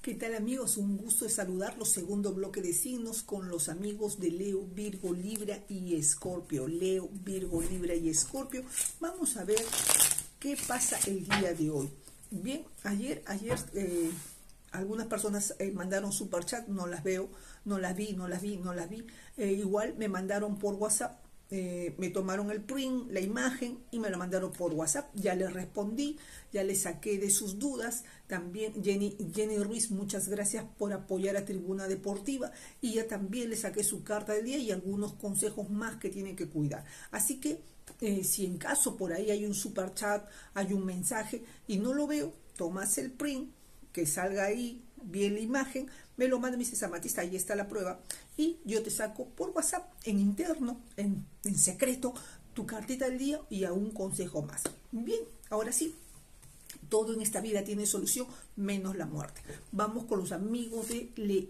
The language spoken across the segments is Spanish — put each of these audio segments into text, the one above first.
¿Qué tal amigos? Un gusto de saludarlos. Segundo bloque de signos con los amigos de Leo, Virgo, Libra y Escorpio. Leo, Virgo, Libra y Escorpio. Vamos a ver qué pasa el día de hoy. Bien, ayer algunas personas mandaron superchat, no las veo, no las vi. Igual me mandaron por WhatsApp. Me tomaron el print, la imagen y me lo mandaron por WhatsApp. Ya les respondí, ya les saqué de sus dudas. También Jenny Ruiz, muchas gracias por apoyar a Tribuna Deportiva, y ya también le saqué su carta del día y algunos consejos más que tienen que cuidar. Así que si en caso por ahí hay un super chat, hay un mensaje y no lo veo, tomas el print, que salga ahí bien la imagen, me lo manda, me dice: Amatista, ahí está la prueba, y yo te saco por WhatsApp en interno, en secreto, tu cartita del día y a un consejo más. Bien, ahora sí, todo en esta vida tiene solución, menos la muerte. Vamos con los amigos de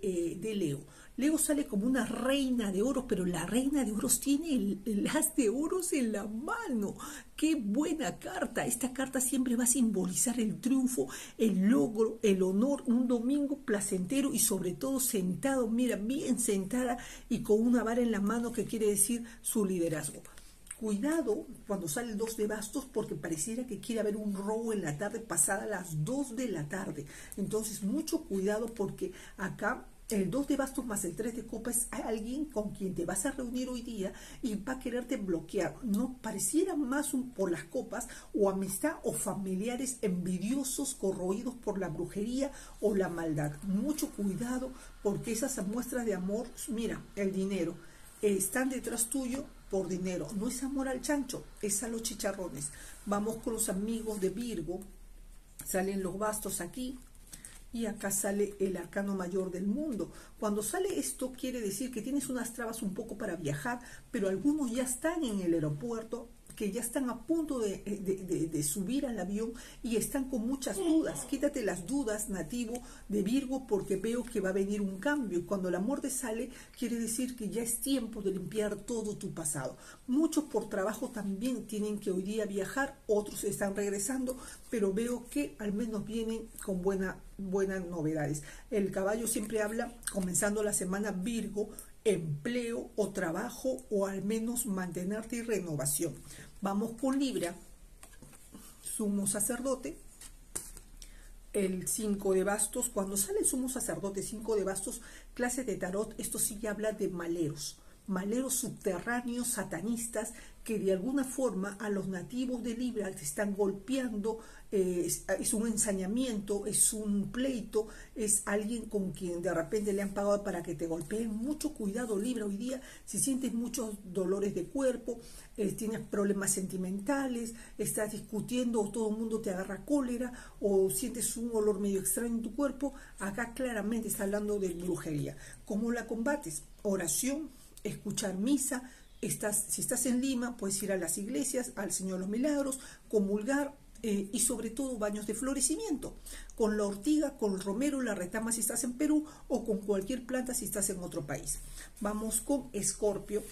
Leo. Leo sale como una reina de oros, pero la reina de oros tiene el as de oros en la mano. ¡Qué buena carta! Esta carta siempre va a simbolizar el triunfo, el logro, el honor, un domingo placentero y sobre todo sentado, mira, bien sentada y con una vara en la mano, que quiere decir su liderazgo. Cuidado cuando sale el 2 de bastos, porque pareciera que quiere haber un robo en la tarde, pasada las 2 de la tarde. Entonces, mucho cuidado, porque acá el 2 de bastos más el 3 de copas es alguien con quien te vas a reunir hoy día y va a quererte bloquear. No pareciera más por las copas, o amistad o familiares envidiosos, corroídos por la brujería o la maldad. Mucho cuidado, porque esas muestras de amor, mira, el dinero, están detrás tuyo por dinero. No es amor al chancho, es a los chicharrones. Vamos con los amigos de Virgo. Salen los bastos aquí y acá sale el arcano mayor del mundo. Cuando sale esto, quiere decir que tienes unas trabas un poco para viajar, pero algunos ya están en el aeropuerto, que ya están a punto de subir al avión y están con muchas dudas. Quítate las dudas, nativo de Virgo, porque veo que va a venir un cambio. Y cuando la muerte sale, quiere decir que ya es tiempo de limpiar todo tu pasado. Muchos por trabajo también tienen que hoy día viajar, otros están regresando, pero veo que al menos vienen con buenas novedades. El caballo siempre habla, comenzando la semana, Virgo, empleo o trabajo, o al menos mantenerte y renovación. Vamos con Libra, sumo sacerdote, el 5 de bastos. Cuando sale el sumo sacerdote, 5 de bastos, clase de tarot, esto sí ya habla de maleros subterráneos, satanistas, que de alguna forma a los nativos de Libra te están golpeando. Es un ensañamiento, es un pleito, es alguien con quien de repente le han pagado para que te golpeen. Mucho cuidado, Libra, hoy día, si sientes muchos dolores de cuerpo, tienes problemas sentimentales, estás discutiendo o todo el mundo te agarra cólera, o sientes un olor medio extraño en tu cuerpo, acá claramente está hablando de brujería. ¿Cómo la combates? Oración, escuchar misa. Si estás en Lima, puedes ir a las iglesias, al Señor de los Milagros, comulgar, y sobre todo baños de florecimiento, con la ortiga, con el romero, la retama si estás en Perú, o con cualquier planta si estás en otro país. Vamos con Escorpio.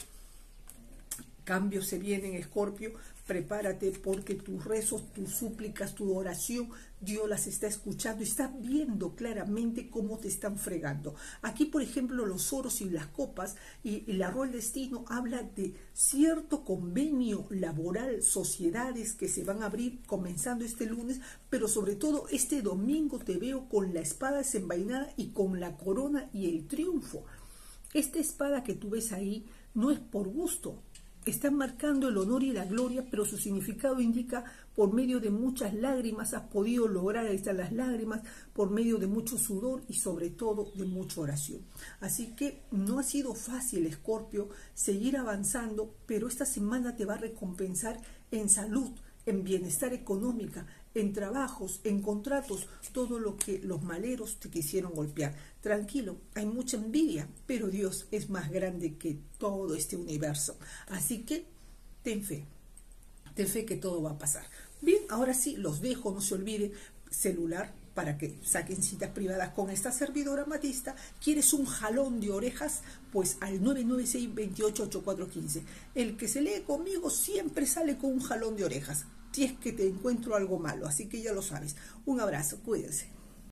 Cambios se vienen, Escorpio. Prepárate, porque tus rezos, tus súplicas, tu oración, Dios las está escuchando y está viendo claramente cómo te están fregando. Aquí, por ejemplo, los oros y las copas y la rueda del destino habla de cierto convenio laboral, sociedades que se van a abrir comenzando este lunes, pero sobre todo este domingo te veo con la espada desenvainada y con la corona y el triunfo. Esta espada que tú ves ahí no es por gusto. Están marcando el honor y la gloria, pero su significado indica: por medio de muchas lágrimas has podido lograr. Ahí están las lágrimas, por medio de mucho sudor y sobre todo de mucha oración. Así que no ha sido fácil, Escorpio, seguir avanzando, pero esta semana te va a recompensar en salud, en bienestar económica, en trabajos, en contratos, todo lo que los maleros te quisieron golpear. Tranquilo, hay mucha envidia, pero Dios es más grande que todo este universo. Así que ten fe que todo va a pasar. Bien, ahora sí, los dejo, no se olviden, celular para que saquen citas privadas con esta servidora Amatista. ¿Quieres un jalón de orejas? Pues al 996-288415. El que se lee conmigo siempre sale con un jalón de orejas, si es que te encuentro algo malo, así que ya lo sabes. Un abrazo, cuídense.